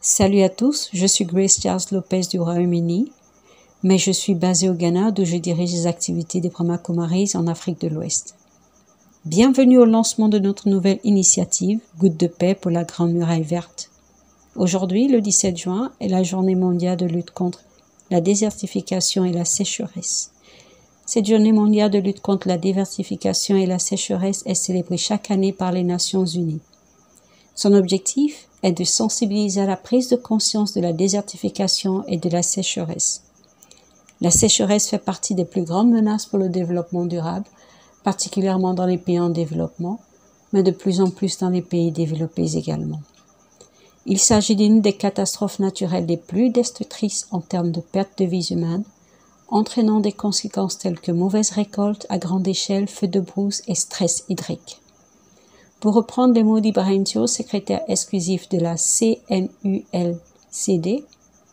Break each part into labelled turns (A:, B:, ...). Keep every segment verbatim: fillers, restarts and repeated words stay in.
A: Salut à tous, je suis Grace Charles Lopez du Royaume-Uni, mais je suis basée au Ghana d'où je dirige les activités des Brahma Kumaris en Afrique de l'Ouest. Bienvenue au lancement de notre nouvelle initiative Gouttes de paix pour la Grande Muraille Verte. Aujourd'hui, le dix-sept juin, est la journée mondiale de lutte contre la désertification et la sécheresse. Cette journée mondiale de lutte contre la désertification et la sécheresse est célébrée chaque année par les Nations Unies. Son objectif est de sensibiliser à la prise de conscience de la désertification et de la sécheresse. La sécheresse fait partie des plus grandes menaces pour le développement durable, particulièrement dans les pays en développement, mais de plus en plus dans les pays développés également. Il s'agit d'une des catastrophes naturelles les plus destructrices en termes de perte de vies humaines, entraînant des conséquences telles que mauvaise récolte à grande échelle, feux de brousse et stress hydrique. Pour reprendre les mots d'Ibrahim Thio, secrétaire exclusif de la C N U L C D,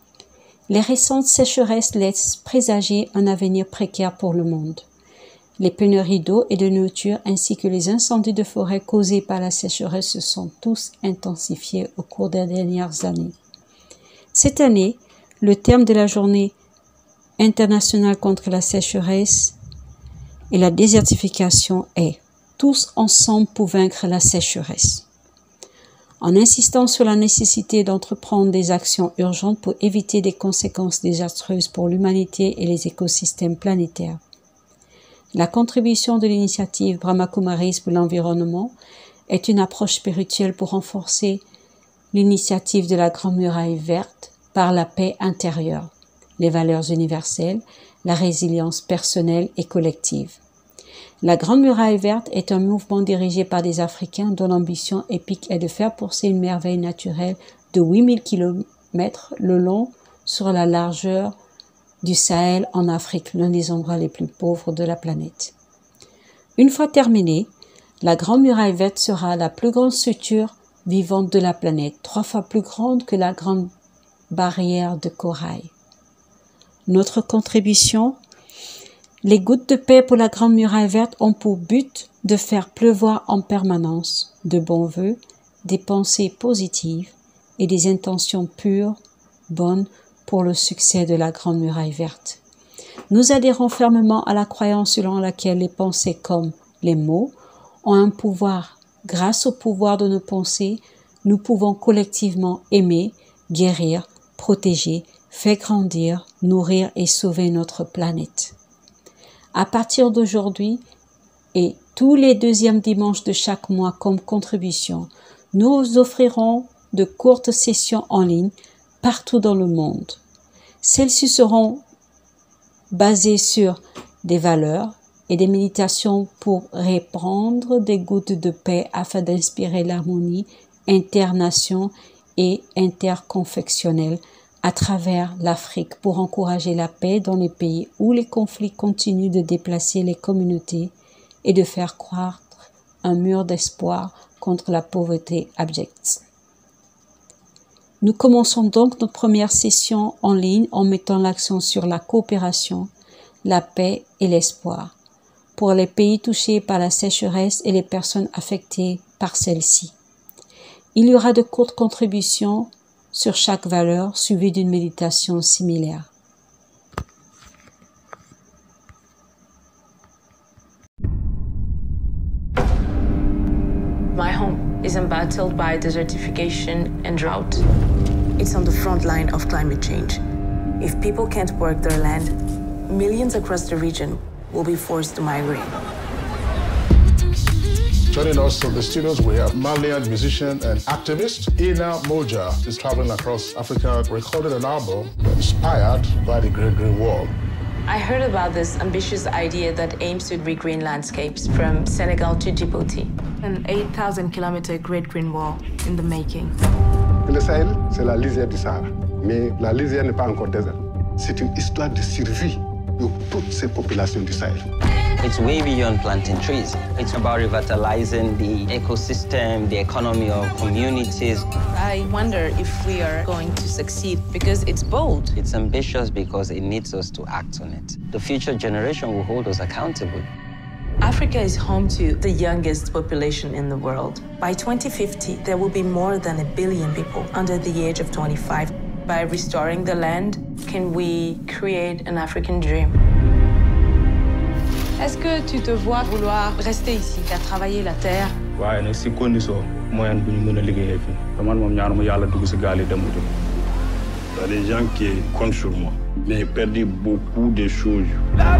A: les récentes sécheresses laissent présager un avenir précaire pour le monde. Les pénuries d'eau et de nourriture ainsi que les incendies de forêt causés par la sécheresse se sont tous intensifiés au cours des dernières années. Cette année, le terme de la journée internationale contre la sécheresse et la désertification est « Tous ensemble pour vaincre la sécheresse ». En insistant sur la nécessité d'entreprendre des actions urgentes pour éviter des conséquences désastreuses pour l'humanité et les écosystèmes planétaires. La contribution de l'initiative Brahma Kumaris pour l'environnement est une approche spirituelle pour renforcer l'initiative de la Grande Muraille Verte par la paix intérieure, les valeurs universelles, la résilience personnelle et collective. La Grande Muraille Verte est un mouvement dirigé par des Africains dont l'ambition épique est de faire pousser une merveille naturelle de huit mille kilomètres le long sur la largeur du Sahel en Afrique, l'un des endroits les plus pauvres de la planète. Une fois terminée, la Grande Muraille Verte sera la plus grande structure vivante de la planète, trois fois plus grande que la Grande Barrière de Corail. Notre contribution: les Gouttes de paix pour la Grande Muraille Verte ont pour but de faire pleuvoir en permanence de bons vœux, des pensées positives et des intentions pures, bonnes, pour le succès de la Grande Muraille Verte. Nous adhérons fermement à la croyance selon laquelle les pensées comme les mots ont un pouvoir. Grâce au pouvoir de nos pensées, nous pouvons collectivement aimer, guérir, protéger, faire grandir, nourrir et sauver notre planète. À partir d'aujourd'hui et tous les deuxièmes dimanches de chaque mois comme contribution, nous offrirons de courtes sessions en ligne partout dans le monde. Celles-ci seront basées sur des valeurs et des méditations pour répandre des gouttes de paix afin d'inspirer l'harmonie internationale et interconfessionnelle à travers l'Afrique pour encourager la paix dans les pays où les conflits continuent de déplacer les communautés et de faire croître un mur d'espoir contre la pauvreté abjecte. Nous commençons donc notre première session en ligne en mettant l'accent sur la coopération, la paix et l'espoir pour les pays touchés par la sécheresse et les personnes affectées par celle-ci. Il y aura de courtes contributions sur chaque valeur suivie d'une méditation similaire.
B: My home is embattled by desertification and drought. It's on the front line of climate change. If people can't work their land, millions across the region will be forced to migrate.
C: Joining us from the studios, we have Malian musician and activist Ina Moja. She's traveling across Africa, recorded an album inspired by the Great Green Wall.
B: I heard about this ambitious idea that aims to regreen landscapes from Senegal to Djibouti. An eight thousand kilometer Great Green Wall in the making.
D: Le Sahel, c'est la lisière du Sahara. Mais la lisière n'est pas encore désert. C'est une histoire de survie de toutes ces populations du Sahel.
E: It's way beyond planting trees. It's about revitalizing the ecosystem, the economy of communities.
B: I wonder if we are going to succeed because it's bold.
E: It's ambitious because it needs us to act on it. The future generation will hold us accountable.
B: Africa Africa is home to the youngest population in the world. By twenty fifty, there will be more than a billion people under the age of twenty-five. By restoring the land, can we create an African dream? Est-ce que tu te vois vouloir rester ici, à travailler la terre?
F: waaye nag si condition moyen bu ñu mën a liggéeyee fii te man moom ñaanuma yàlla dugg si gaal yi dem wuti.
G: Il y a des gens qui comptent sur moi, mais ils perdent beaucoup de choses.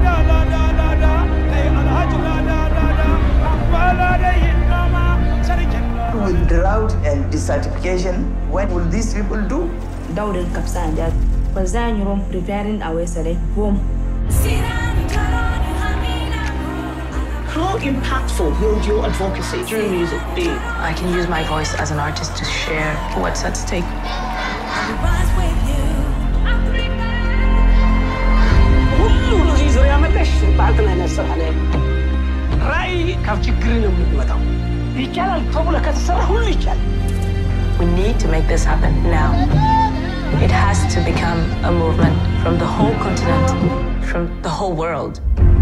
H: With drought and desertification, what will these people do?
I: Daudel Kapsanja, Pazanyurum preparing our select home.
J: How impactful will your advocacy through music be?
B: I can use my voice as an artist to share what's at stake. We need to make this happen now. It has to become a movement from the whole continent, from the whole world.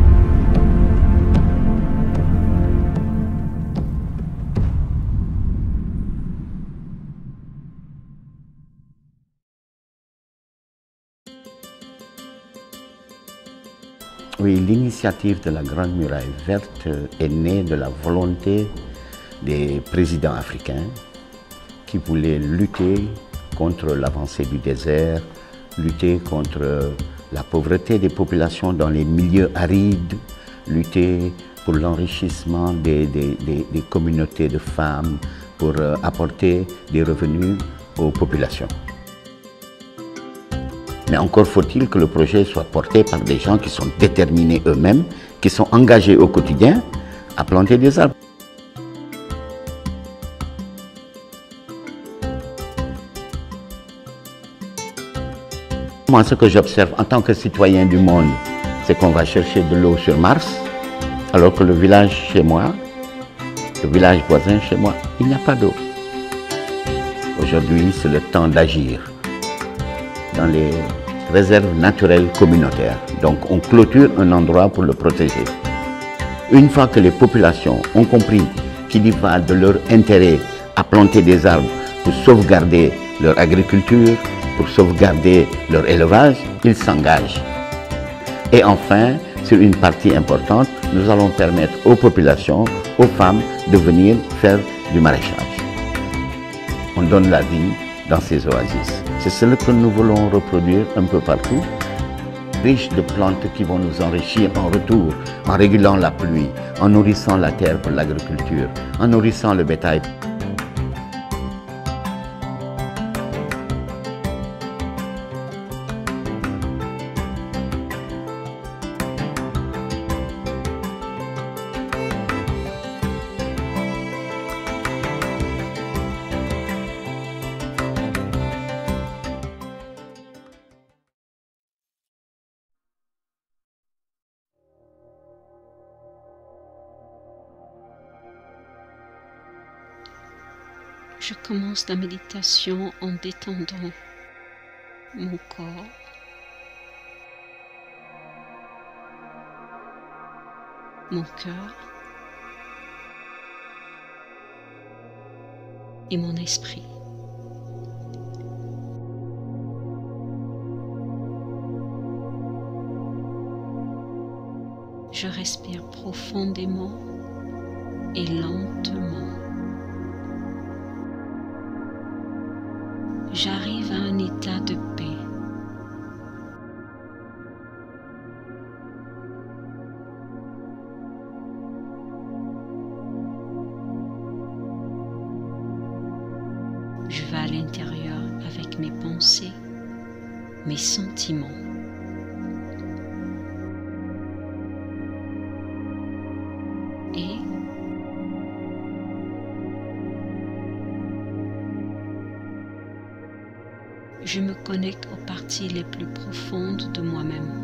K: Oui, l'initiative de la Grande Muraille Verte est née de la volonté des présidents africains qui voulaient lutter contre l'avancée du désert, lutter contre la pauvreté des populations dans les milieux arides, lutter pour l'enrichissement des, des, des, des communautés de femmes, pour euh, apporter des revenus aux populations. Mais encore faut-il que le projet soit porté par des gens qui sont déterminés eux-mêmes, qui sont engagés au quotidien à planter des arbres. Moi, ce que j'observe en tant que citoyen du monde, c'est qu'on va chercher de l'eau sur Mars, alors que le village chez moi, le village voisin chez moi, il n'y a pas d'eau. Aujourd'hui, c'est le temps d'agir dans les réserves naturelles communautaires. Donc on clôture un endroit pour le protéger. Une fois que les populations ont compris qu'il y va de leur intérêt à planter des arbres pour sauvegarder leur agriculture, pour sauvegarder leur élevage, ils s'engagent. Et enfin, sur une partie importante, nous allons permettre aux populations, aux femmes, de venir faire du maraîchage. On donne la vie dans ces oasis. C'est ce que nous voulons reproduire un peu partout, riche de plantes qui vont nous enrichir en retour, en régulant la pluie, en nourrissant la terre pour l'agriculture, en nourrissant le bétail.
A: Je commence la méditation en détendant mon corps, mon cœur et mon esprit. Je respire profondément et lentement. J'arrive à un état de paix. Je vais à l'intérieur avec mes pensées, mes sentiments. Et je me connecte aux parties les plus profondes de moi-même.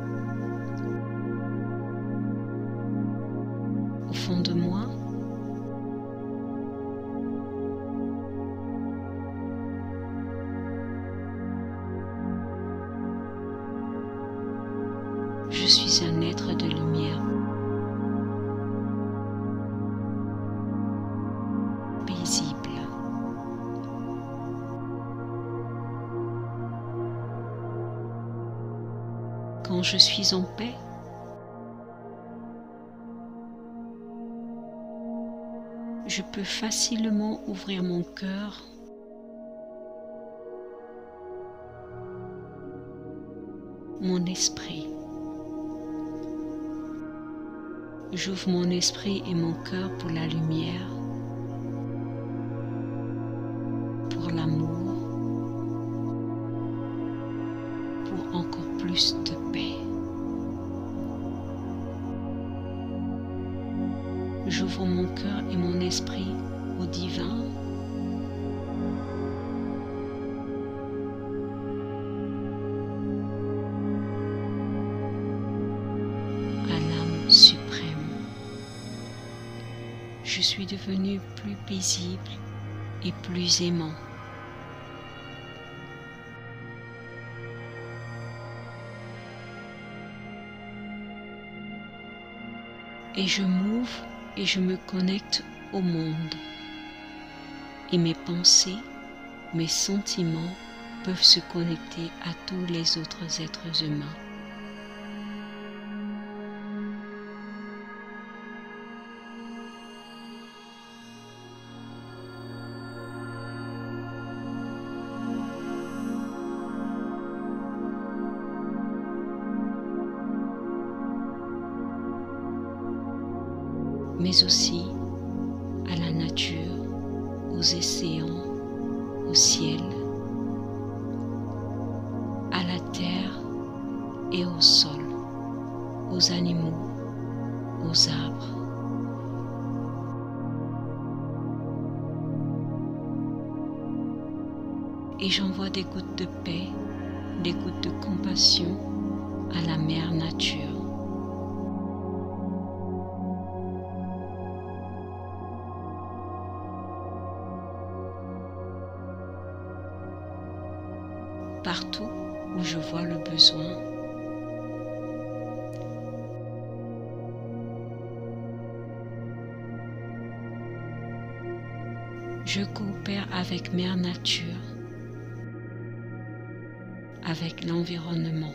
A: Au fond de moi, je suis un être de lumière. Quand je suis en paix, je peux facilement ouvrir mon cœur mon esprit. J'ouvre mon esprit et mon cœur pour la lumière, pour l'amour, pour encore plus de paix. J'ouvre mon cœur et mon esprit au divin, à l'âme suprême. Je suis devenu plus paisible et plus aimant. Et je m'ouvre et je me connecte au monde. Et mes pensées, mes sentiments peuvent se connecter à tous les autres êtres humains. Mais aussi à la nature, aux océans, au ciel, à la terre et au sol, aux animaux, aux arbres. Et j'envoie des gouttes de paix, des gouttes de compassion à la mère nature. Partout où je vois le besoin, je coopère avec Mère Nature, avec l'environnement.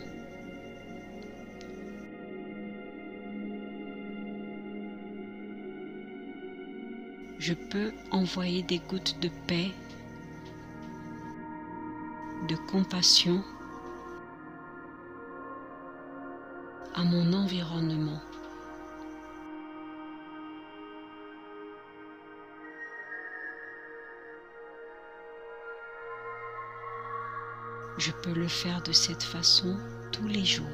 A: Je peux envoyer des gouttes de paix, de compassion à mon environnement. Je peux le faire de cette façon tous les jours.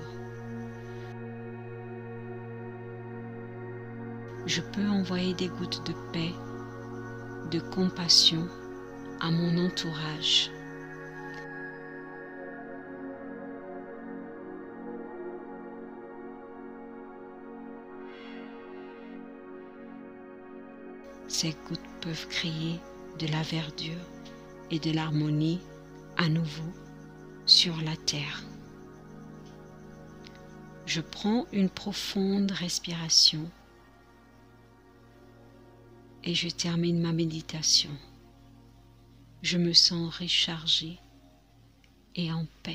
A: Je peux envoyer des gouttes de paix, de compassion à mon entourage. Ces gouttes peuvent créer de la verdure et de l'harmonie à nouveau sur la terre. Je prends une profonde respiration et je termine ma méditation. Je me sens rechargé et en paix.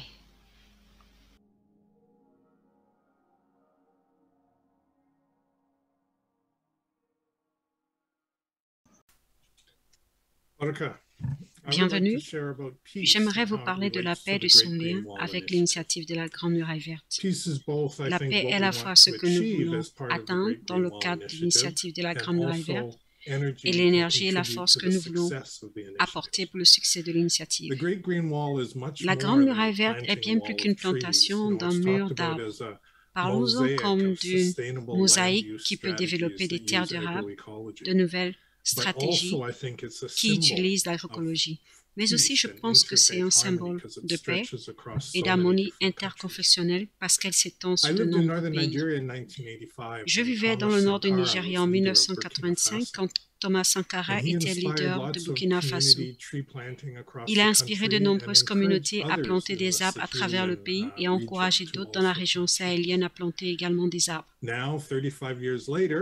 A: Bienvenue. J'aimerais vous parler de la paix et de son lien avec l'initiative de la Grande Muraille Verte. La paix est à la fois ce que nous voulons atteindre dans le cadre de l'initiative de la Grande Muraille Verte et l'énergie et la force que nous voulons apporter pour le succès de l'initiative. La Grande Muraille Verte est bien plus qu'une plantation d'un mur d'arbres. Parlons-en comme d'une mosaïque qui peut développer des terres durables, de nouvelles stratégie qui utilise l'agroécologie. Mais aussi, je pense que c'est un symbole de paix et d'harmonie interconfessionnelle parce qu'elle s'étend sur de nombreux pays. Je vivais dans le nord du Nigeria en mille neuf cent quatre-vingt-cinq quand Thomas Sankara était leader de Burkina Faso. Il a inspiré de nombreuses communautés à planter des arbres à travers le pays et a encouragé d'autres dans la région sahélienne à planter également des arbres.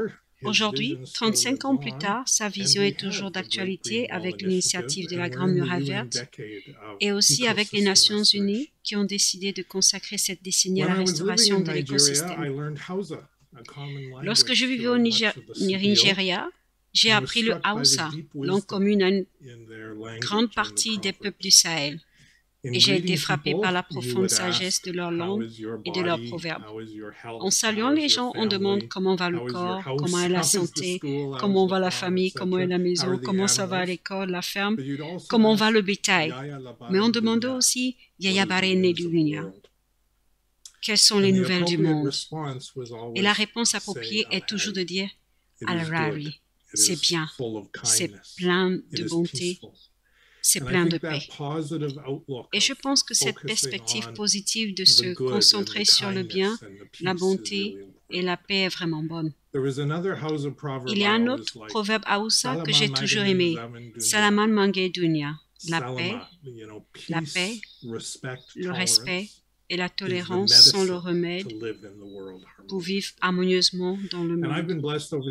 A: Aujourd'hui, trente-cinq ans plus tard, sa vision est toujours d'actualité avec l'initiative de la Grande Muraille Verte et aussi avec les Nations Unies qui ont décidé de consacrer cette décennie à la restauration de l'écosystème. Lorsque je vivais au Niger- Nigeria, j'ai appris le Hausa, langue commune à une grande partie des peuples du Sahel. Et j'ai été frappé par la profonde sagesse de leur langue et de leurs proverbes. En saluant les gens, on demande comment va le corps, comment est la santé, comment va la famille, comment est la maison, comment ça va à l'école, la ferme, comment va le bétail. Mais on demandait aussi Yaya Bare Nedunia. Quelles sont les nouvelles du monde? Et la réponse appropriée est toujours de dire Al-Rari, c'est bien, c'est plein de bonté, c'est plein de paix. Et je pense que cette perspective positive de se concentrer sur le bien, la bonté et la paix est vraiment bonne. Il y a un autre proverbe Hausa que j'ai toujours aimé, Salaman Mange Dunia, la paix, la paix, le respect et la tolérance sont le remède pour vivre harmonieusement dans le monde.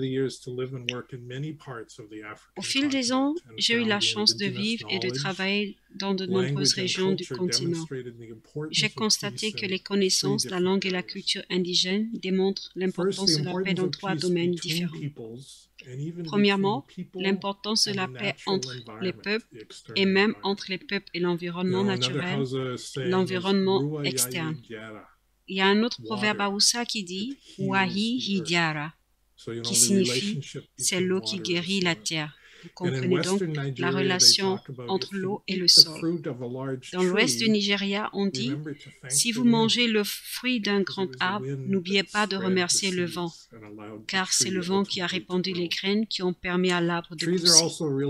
A: Au fil des ans, j'ai eu la chance de vivre et de travailler dans de nombreuses régions du continent. J'ai constaté que les connaissances, la langue et la culture indigène démontrent l'importance de la paix dans trois domaines différents. Premièrement, l'importance de la paix entre les peuples et même entre les peuples et l'environnement naturel, l'environnement externe. Il y a un autre proverbe Hausa qui dit « Wahi Hidiara », qui signifie « c'est l'eau qui guérit la terre ». Vous comprenez donc la relation entre l'eau et le sol. Dans l'ouest du Nigeria, on dit « Si vous mangez le fruit d'un grand arbre, n'oubliez pas de remercier le vent, car c'est le vent qui a répandu les graines qui ont permis à l'arbre de pousser. »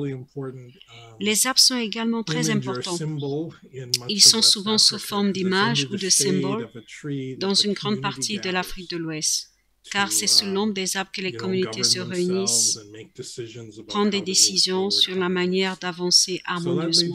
A: Les arbres sont également très importants. Ils sont souvent sous forme d'images ou de symboles dans une grande partie de l'Afrique de l'Ouest. Car c'est sous l'ombre des arbres que les communautés se réunissent, prennent des décisions sur la manière d'avancer harmonieusement.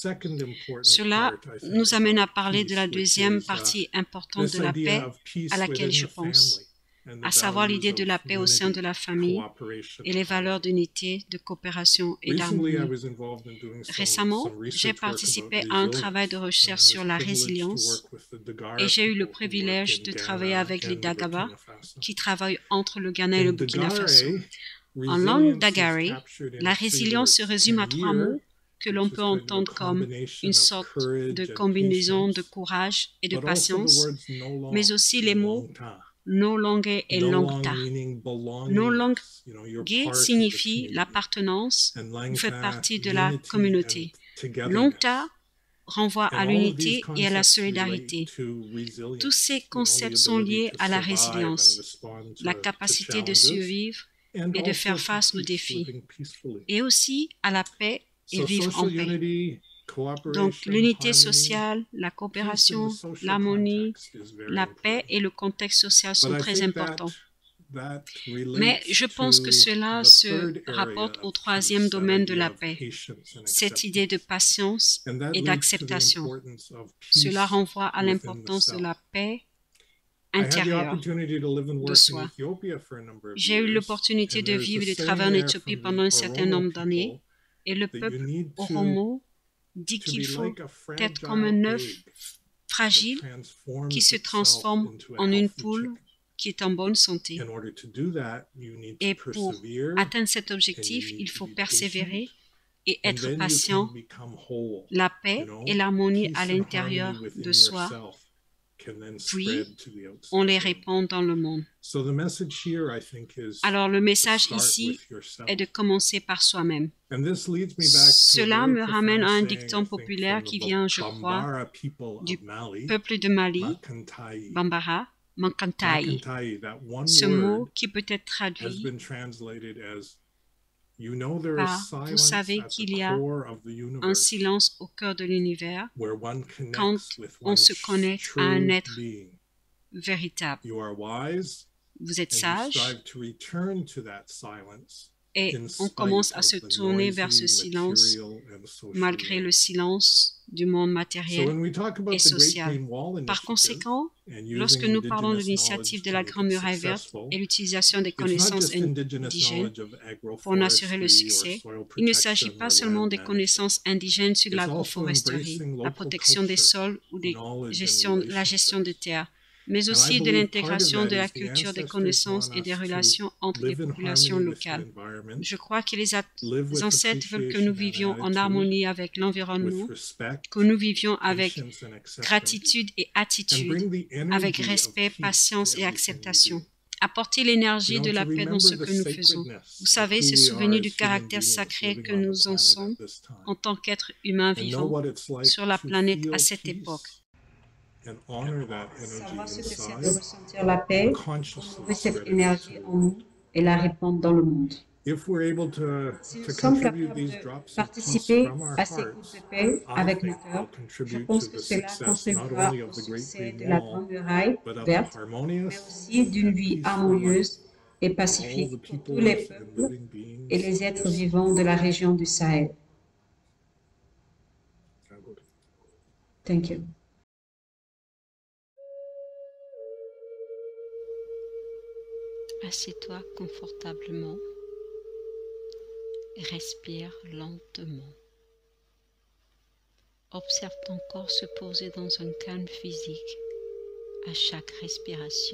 A: Cela nous amène à parler de la deuxième partie importante de la paix à laquelle je pense, à savoir l'idée de la paix au sein de la famille et les valeurs d'unité, de coopération et d'harmonie. Récemment, j'ai participé à un travail de recherche sur la résilience et j'ai eu le privilège de travailler avec les Dagaba qui travaillent entre le Ghana et le Burkina Faso. En langue dagare, la résilience se résume à trois mots que l'on peut entendre comme une sorte de combinaison de courage et de patience, mais aussi les mots no longer et longta. No longer signifie l'appartenance, vous faites partie de la communauté. Longta renvoie à l'unité et à la solidarité. Tous ces concepts sont liés à la résilience, la capacité de survivre et de faire face aux défis, et aussi à la paix et vivre en paix. Donc, l'unité sociale, la coopération, l'harmonie, la paix et le contexte social sont très importants. Mais je pense que cela se rapporte au troisième domaine de la paix, cette idée de patience et d'acceptation. Cela renvoie à l'importance de la paix intérieure de soi. J'ai eu l'opportunité de vivre et de travailler en Éthiopie pendant un certain nombre d'années, et le peuple Oromo dit qu'il faut être comme un œuf fragile qui se transforme en une poule qui est en bonne santé. Et pour atteindre cet objectif, il faut persévérer et être patient. La paix et l'harmonie à l'intérieur de soi, puis on les répand dans le monde. Alors le message ici est de commencer par soi-même. Cela me ramène à un dicton populaire qui vient, je crois, du peuple de Mali, Bambara, Mankantai. Ce mot qui peut être traduit par « vous savez qu'il y a un silence au cœur de l'univers quand on se connecte à un être véritable. Vous êtes sage et on commence à se tourner vers ce silence, malgré le silence du monde matériel et social. Par conséquent, lorsque nous parlons de l'initiative de la Grande Muraille Verte et l'utilisation des connaissances indigènes pour en assurer le succès, il ne s'agit pas seulement des connaissances indigènes sur l'agroforesterie, la protection des sols ou des gestion, la gestion de terre, mais aussi de l'intégration de la culture des connaissances et des relations entre les populations locales. Je crois que les, les ancêtres veulent que nous vivions en harmonie avec l'environnement, que nous vivions avec gratitude et attitude, avec respect, patience et acceptation. Apporter l'énergie de la paix dans ce que nous faisons. Vous savez, se souvenir du caractère sacré que nous en sommes en tant qu'êtres humains vivants sur la planète à cette époque. Savoir ce que c'est de ressentir la paix, trouver cette énergie en nous et la répandre dans le monde. Si nous sommes capables de participer à ces coups de paix avec le cœur, je pense que cela contribuera au succès de la Grande Muraille Verte, mais aussi d'une vie harmonieuse et pacifique pour tous les peuples et les êtres vivants de la région du Sahel. Thank you.
L: Assieds-toi confortablement et respire lentement. Observe ton corps se poser dans un calme physique à chaque respiration.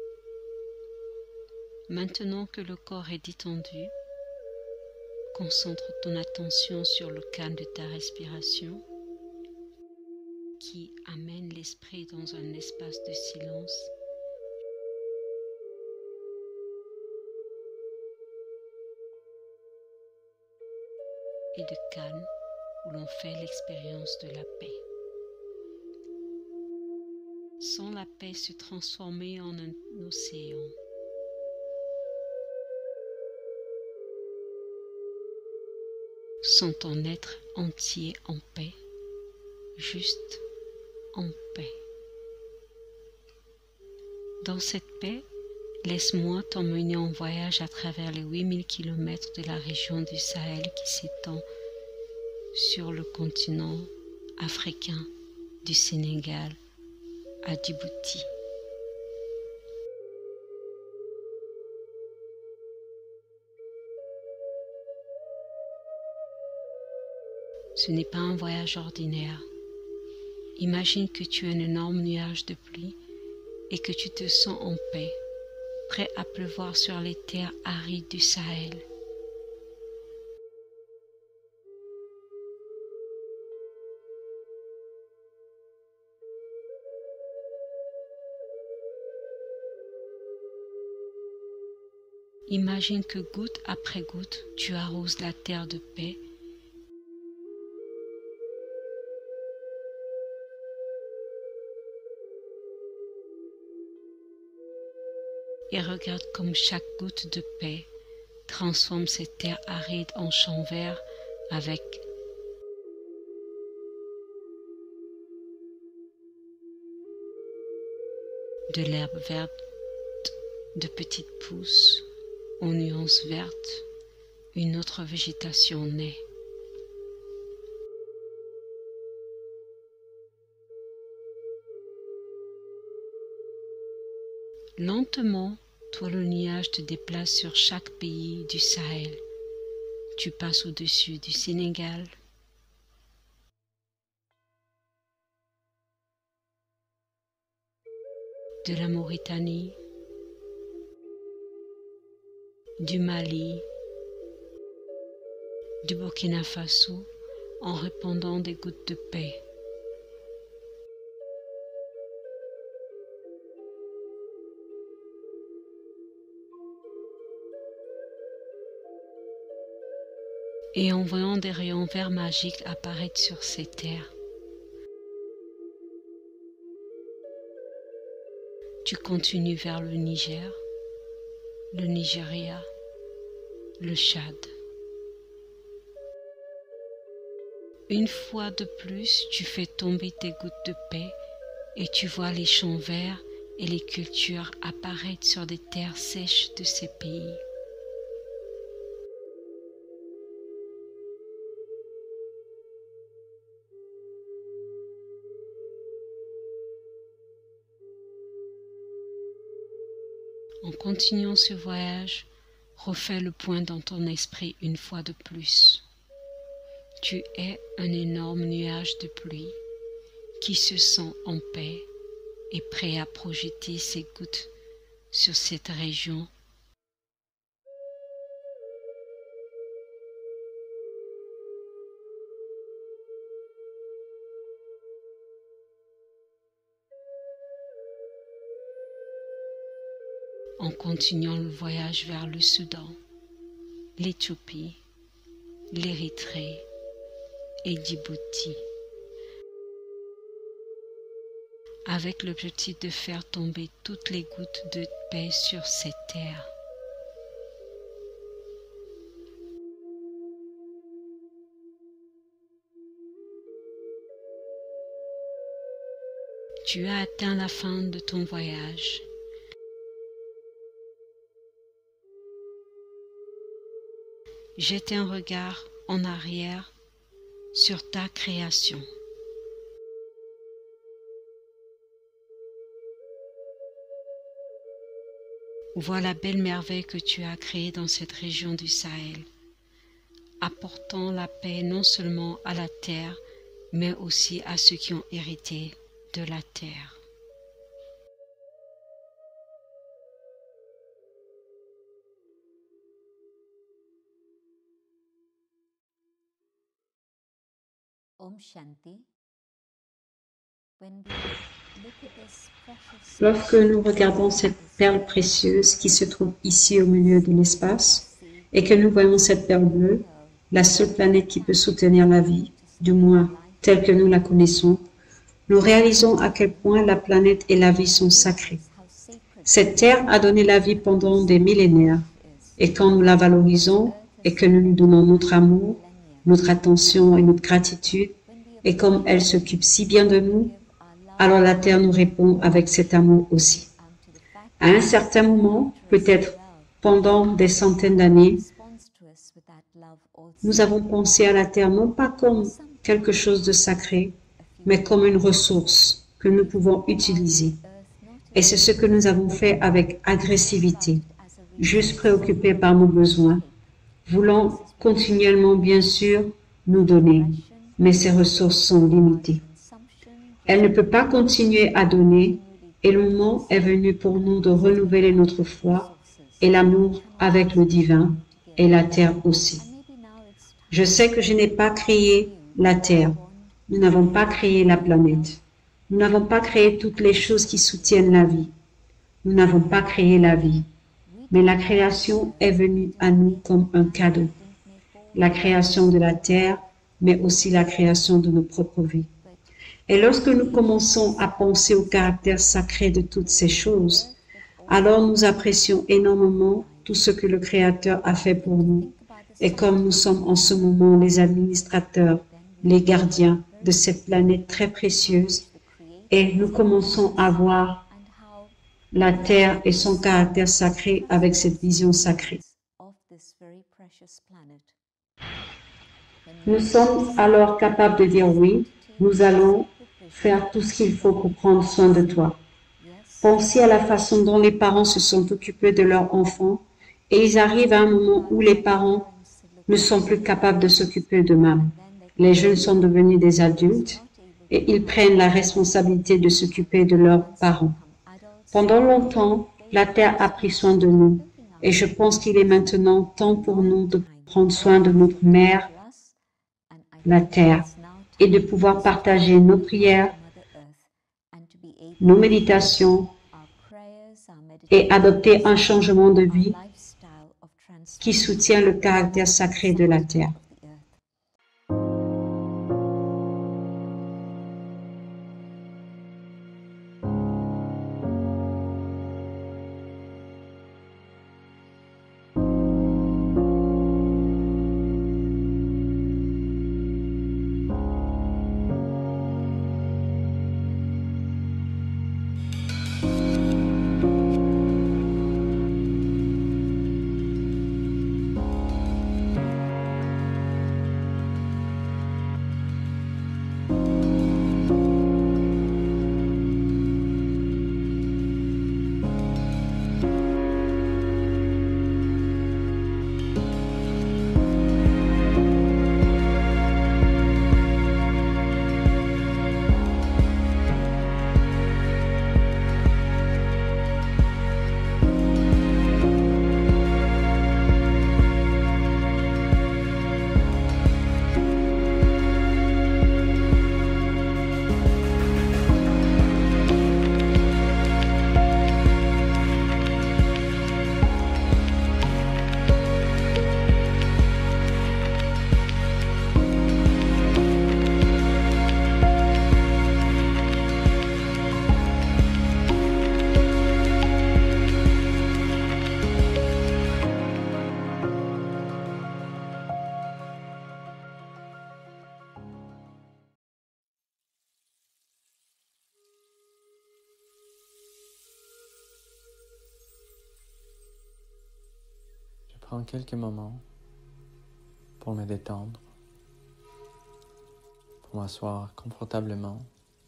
L: Maintenant que le corps est détendu, concentre ton attention sur le calme de ta respiration qui amène l'esprit dans un espace de silence et de calme où l'on fait l'expérience de la paix. Sans la paix se transformer en un océan. Sans ton être entier en paix, juste en paix. Dans cette paix, laisse-moi t'emmener en voyage à travers les huit mille kilomètres de la région du Sahel qui s'étend sur le continent africain du Sénégal à Djibouti. Ce n'est pas un voyage ordinaire. Imagine que tu es un énorme nuage de pluie et que tu te sens en paix, prêt à pleuvoir sur les terres arides du Sahel. Imagine que goutte après goutte, tu arroses la terre de paix et regarde comme chaque goutte de paix transforme cette terre aride en champ vert avec de l'herbe verte, de petites pousses aux nuances vertes, une autre végétation naît. Lentement, toi le nuage te déplace sur chaque pays du Sahel. Tu passes au-dessus du Sénégal, de la Mauritanie, du Mali, du Burkina Faso, en répandant des gouttes de paix. Et en voyant des rayons verts magiques apparaître sur ces terres, tu continues vers le Niger, le Nigeria, le Tchad. Une fois de plus, tu fais tomber tes gouttes de paix et tu vois les champs verts et les cultures apparaître sur des terres sèches de ces pays. En continuant ce voyage, refais le point dans ton esprit une fois de plus. Tu es un énorme nuage de pluie qui se sent en paix et prêt à projeter ses gouttes sur cette région. En continuant le voyage vers le Soudan, l'Éthiopie, l'Érythrée et Djibouti, avec l'objectif de faire tomber toutes les gouttes de paix sur cette terre. Tu as atteint la fin de ton voyage. Jette un regard en arrière sur ta création. Vois la belle merveille que tu as créée dans cette région du Sahel, apportant la paix non seulement à la terre, mais aussi à ceux qui ont hérité de la terre.
M: Om Shanti.
A: Lorsque nous regardons cette perle précieuse qui se trouve ici au milieu de l'espace et que nous voyons cette perle bleue, la seule planète qui peut soutenir la vie, du moins telle que nous la connaissons, nous réalisons à quel point la planète et la vie sont sacrées. Cette terre a donné la vie pendant des millénaires et quand nous la valorisons et que nous lui donnons notre amour, notre attention et notre gratitude, et comme elle s'occupe si bien de nous, alors la terre nous répond avec cet amour aussi. À un certain moment, peut-être pendant des centaines d'années, nous avons pensé à la terre non pas comme quelque chose de sacré, mais comme une ressource que nous pouvons utiliser. Et c'est ce que nous avons fait avec agressivité, juste préoccupés par nos besoins, voulant continuellement, bien sûr, nous donner, mais ces ressources sont limitées. Elle ne peut pas continuer à donner et le moment est venu pour nous de renouveler notre foi et l'amour avec le divin et la terre aussi. Je sais que je n'ai pas créé la terre, nous n'avons pas créé la planète, nous n'avons pas créé toutes les choses qui soutiennent la vie, nous n'avons pas créé la vie, mais la création est venue à nous comme un cadeau. La création de la terre, mais aussi la création de nos propres vies. Et lorsque nous commençons à penser au caractère sacré de toutes ces choses, alors nous apprécions énormément tout ce que le Créateur a fait pour nous. Et comme nous sommes en ce moment les administrateurs, les gardiens de cette planète très précieuse, et nous commençons à voir la terre et son caractère sacré avec cette vision sacrée. Nous sommes alors capables de dire oui, nous allons faire tout ce qu'il faut pour prendre soin de toi. Pensez à la façon dont les parents se sont occupés de leurs enfants et ils arrivent à un moment où les parents ne sont plus capables de s'occuper d'eux-mêmes. Les jeunes sont devenus des adultes et ils prennent la responsabilité de s'occuper de leurs parents. Pendant longtemps, la terre a pris soin de nous et je pense qu'il est maintenant temps pour nous de prendre soin de notre mère, la terre, et de pouvoir partager nos prières, nos méditations et adopter un changement de vie qui soutient le caractère sacré de la terre.
N: prends quelques moments pour me détendre, pour m'asseoir confortablement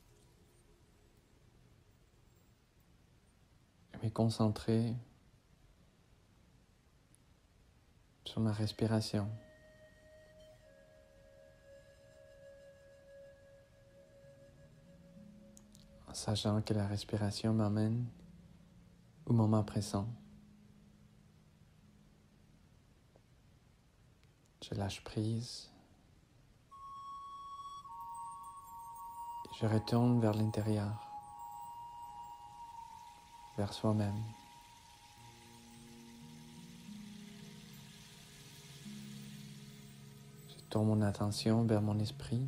N: et me concentrer sur ma respiration. En sachant que la respiration m'amène au moment présent. Je lâche prise et je retourne vers l'intérieur, vers soi-même. Je tourne mon attention vers mon esprit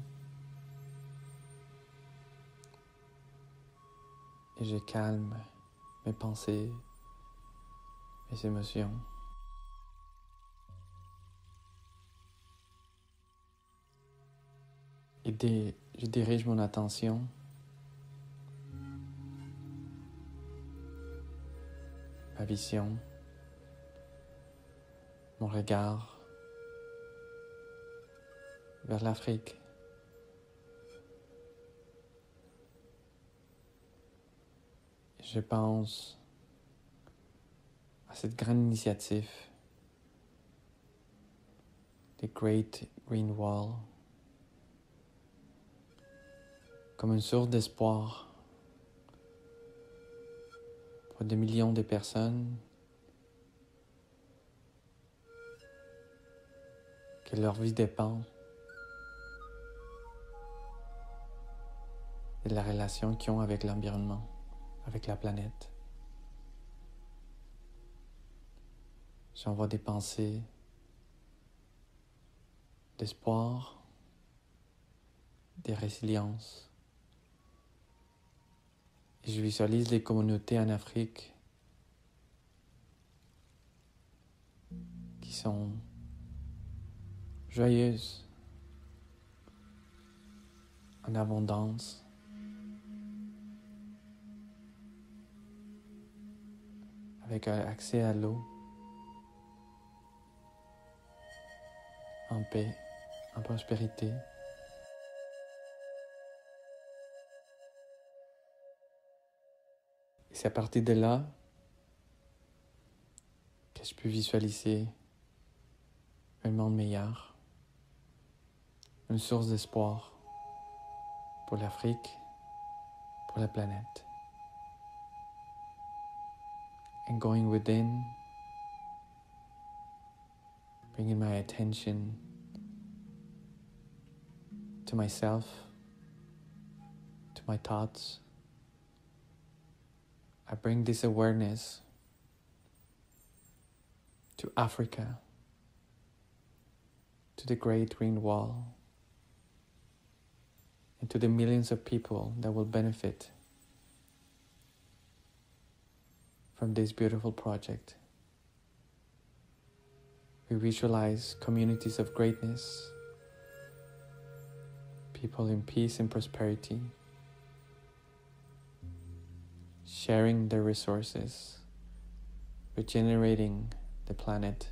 N: et je calme mes pensées, mes émotions. Et dé- je dirige mon attention ma vision, mon regard vers l'Afrique. Et je pense à cette grande initiative, The Great Green Wall, comme une source d'espoir pour des millions de personnes que leur vie dépend de la relation qu'ils ont avec l'environnement, avec la planète. J'envoie des pensées d'espoir, de résilience. Et je visualise les communautés en Afrique qui sont joyeuses, en abondance, avec accès à l'eau, en paix, en prospérité. Et c'est à partir de là que je peux visualiser un monde meilleur, une source d'espoir pour l'Afrique, pour la planète. And going within, bringing my attention to myself, to my thoughts. I bring this awareness to Africa, to the Great Green Wall, and to the millions of people that will benefit from this beautiful project. We visualize communities of greatness, people in peace and prosperity, sharing their resources, regenerating the planet,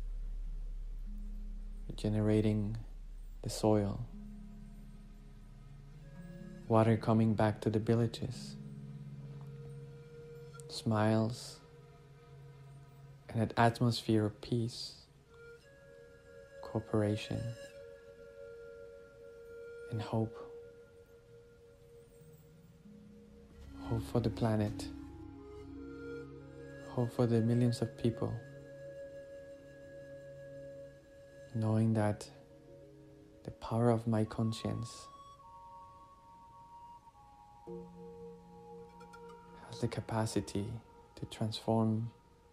N: regenerating the soil, water coming back to the villages, smiles, and an atmosphere of peace, cooperation, and hope. Hope for the planet. Hope for the millions of people. Knowing that the power of my conscience has the capacity to transform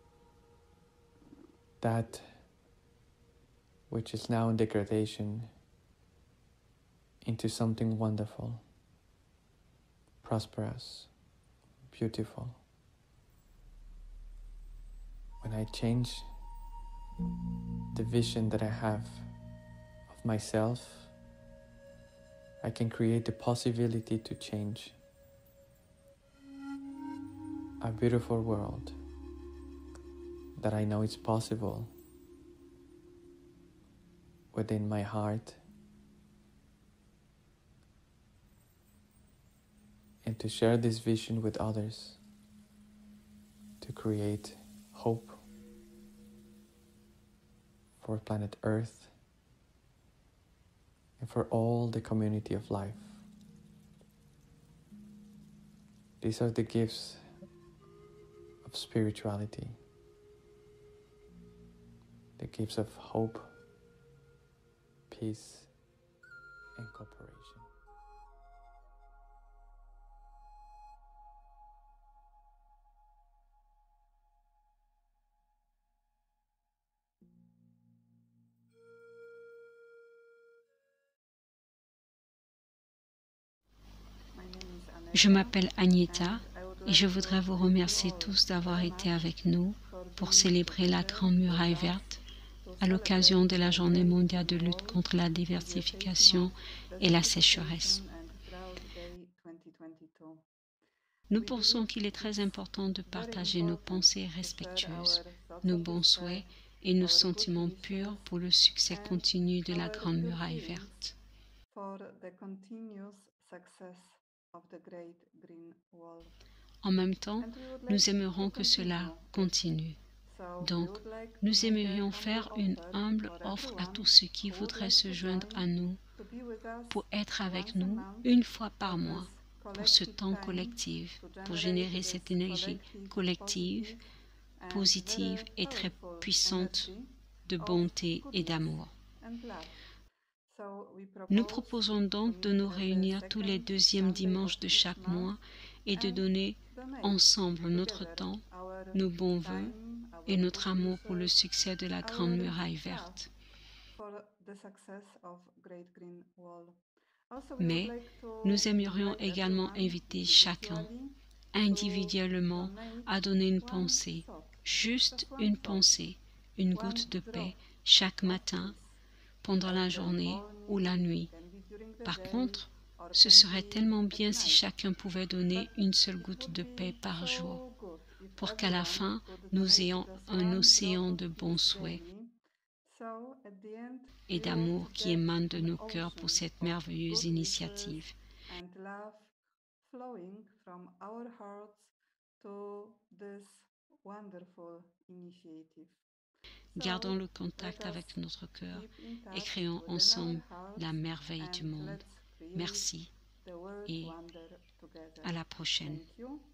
N: that which is now in degradation into something wonderful, prosperous, beautiful. When I change the vision that I have of myself, I can create the possibility to change a beautiful world that I know it's possible within my heart and to share this vision with others, to create hope for planet Earth and for all the community of life. These are the gifts of spirituality, the gifts of hope, peace, and cooperation.
L: Je m'appelle Agneta et je voudrais vous remercier tous d'avoir été avec nous pour célébrer la Grande Muraille Verte à l'occasion de la Journée mondiale de lutte contre la désertification et la sécheresse. Nous pensons qu'il est très important de partager nos pensées respectueuses, nos bons souhaits et nos sentiments purs pour le succès continu de la Grande Muraille Verte. En même temps, nous aimerions que cela continue. Donc, nous aimerions faire une humble offre à tous ceux qui voudraient se joindre à nous pour être avec nous une fois par mois pour ce temps collectif, pour générer cette énergie collective, positive et très puissante de bonté et d'amour. Nous proposons donc de nous réunir tous les deuxièmes dimanches de chaque mois et de donner ensemble notre temps, nos bons vœux et notre amour pour le succès de la Grande Muraille Verte. Mais nous aimerions également inviter chacun individuellement à donner une pensée, juste une pensée, une goutte de paix chaque matin, pendant la journée ou la nuit. Par contre, ce serait tellement bien si chacun pouvait donner une seule goutte de paix par jour, pour qu'à la fin, nous ayons un océan de bons souhaits et d'amour qui émane de nos cœurs pour cette merveilleuse initiative. Gardons le contact avec notre cœur et créons ensemble la merveille du monde. Merci et à la prochaine.